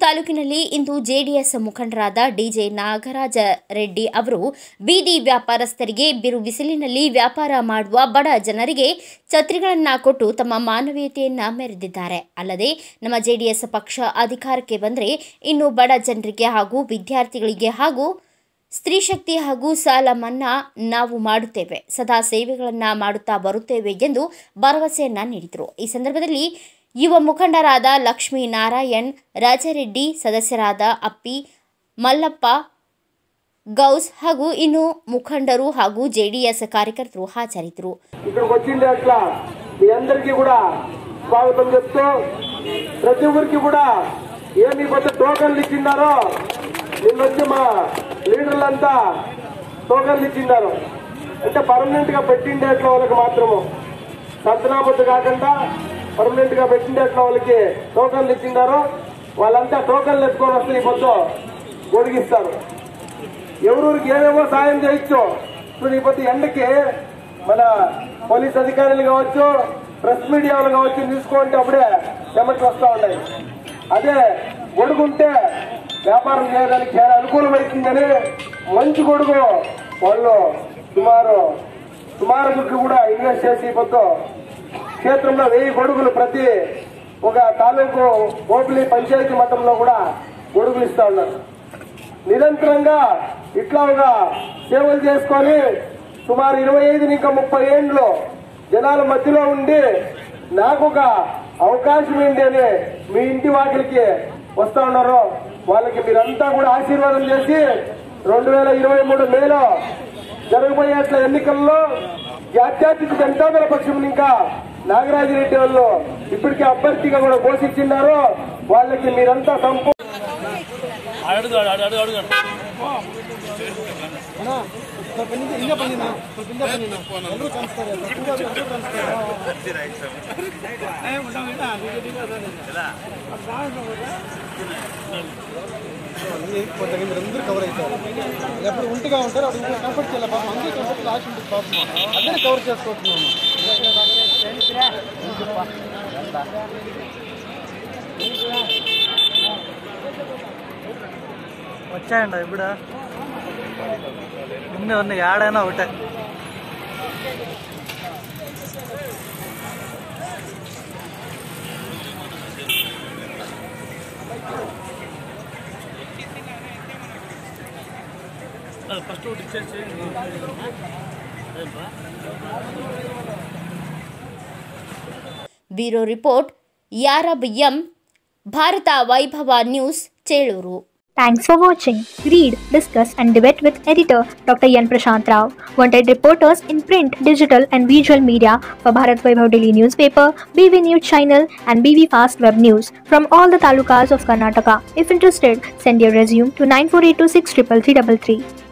ತಾಲೂಕಿನಲ್ಲಿ ಇಂದು ಜೆಡಿಎಸ್ ಮುಖಂಡರಾದ ಡಿಜೆ ನಾಗರಾಜ ರೆಡ್ಡಿ ಅವರು ಬೀದಿ ವ್ಯಾಪಾರಸ್ಥರಿಗೆ ಬಿರು ಬಿಸಿಲಿನಲ್ಲಿ ವ್ಯಾಪಾರ ಮಾಡುವ ಬಡ ಜನರಿಗೆ ಛತ್ರಿಗಳನ್ನು ಕೊಟ್ಟು ತಮ್ಮ ಮಾನವೀಯತೆಯನ್ನು ಮೆರೆದಿದ್ದಾರೆ. ಅಲ್ಲದೆ ನಮ್ಮ ಜೆಡಿಎಸ್ ಪಕ್ಷ ಅಧಿಕಾರಕ್ಕೆ ಬಂದರೆ ಇನ್ನು ಬಡ ಜನರಿಗೆ ಹಾಗೂ ವಿದ್ಯಾರ್ಥಿಗಳಿಗೆ ಹಾಗೂ ಸ್ತ್ರೀ ಶಕ್ತಿ ಹಾಗೂ ಸಾಲ ಮನ್ನಾ ನಾವು ಮಾಡುತ್ತೇವೆ, ಸದಾ ಸೇವೆಗಳನ್ನು ಮಾಡುತ್ತಾ ಬರುತ್ತೇವೆ ಎಂದು ಭರವಸೆಯನ್ನ ನೀಡಿದರು. ಈ ಸಂದರ್ಭದಲ್ಲಿ ಯುವ ಮುಖಂಡರಾದ ಲಕ್ಷ್ಮೀ ನಾರಾಯಣ್ ರಾಜರೆಡ್ಡಿ, ಸದಸ್ಯರಾದ ಅಪ್ಪಿ, ಮಲ್ಲಪ್ಪ, ಗೌಸ್ ಹಾಗೂ ಇನ್ನು ಮುಖಂಡರು ಹಾಗೂ ಜೆಡಿಎಸ್ కార్యకర్తలు హాజరిದ್ದರು. ఇక్కడికి వచ్చింది అట్లా మీ అందరికీ కూడా స్వాగతం చెప్తూ ప్రతి ఒక్కరికి కూడా ఏమి కొత్త టోకన్లు ఇచ్చినారో నిన్నొచ్చి మా లీడర్లంతా టోకన్లు ఇచ్చినారు. అంటే పర్మనెంట్ గా పెట్టిండేట్ల వాళ్ళకి మాత్రము సంతనామద్దు కాకుండా పర్మనెంట్ గా పెట్టిండేట్ల వాళ్ళకి టోకన్లు ఇచ్చినారు. వాళ్ళంతా టోకన్లు ఎత్తుకొని వస్తే ఈ పొద్దు గొడిగిస్తారు. ఎవరికి ఏమేమో సాయం చేయొచ్చు. ఇప్పుడు ఈ పొద్దు ఎండకి మన పోలీస్ అధికారులు కావచ్చు, ప్రెస్ మీడియాలు కావచ్చు తీసుకోంటే అప్పుడే చెమట్లు వస్తూ ఉన్నాయి. అదే గొడుగుంటే వ్యాపారం చేయడానికి చాలా అనుకూలమవుతుందని మంచి గొడుగు వాళ్ళు సుమారు కూడా ఇన్వెస్ట్ చేసి పొద్దు క్షేత్రంలో 1000 గొడుగులు ప్రతి ఒక తాలూకు ఓపిలి పంచాయతీ మట్టంలో కూడా గొడుగులు ఇస్తా ఉన్నారు. నిరంతరంగా ఇట్లా ఒక సేవలు చేసుకొని సుమారు 25 ఇంకా 30 ఏళ్ళు జనాల మధ్యలో ఉండి నాకు ఒక అవకాశం ఏంటి అని మీ ఇంటి వాకిలికి వస్తా ఉన్నారు. వాళ్ళకి మీరంతా కూడా ఆశీర్వాదం చేసి 2023 మేలో జరగబోయే ఎన్నికల్లో జాత్యతీత జనతాదళ పక్షం ఇంకా నాగరాజరెడ్డి వాళ్ళు ఇప్పటికే అభ్యర్థిగా కూడా ఘోషించినారు. వాళ్ళకి మీరంతా సంపూర్ణ అందరూ కవర్ అవుతారు. ఎప్పుడు ఉంటగా ఉంటారు అప్పుడు కంఫర్ట్ చేయాలి. పాపం అందరూ కంఫర్ట్ లాస్ట్ ఉంటుంది. పాపం అందరూ కవర్ చేసుకుంటున్నాము. వచ్చాయండి ఇప్పుడు ఉన్నాయి ఏడైనా ఒకటే. First bureau report Yarab M, Bharat Vaibhav news, Chelur. Thanks for watching. Read, discuss and debate with editor Dr. Yan Prashant Rao. Wanted reporters in print, digital and visual media for Bharat Vaibhav Daily Newspaper, BV News Channel and BV Fast Web News from all the talukas of Karnataka. If interested, send your resume to 9482633333.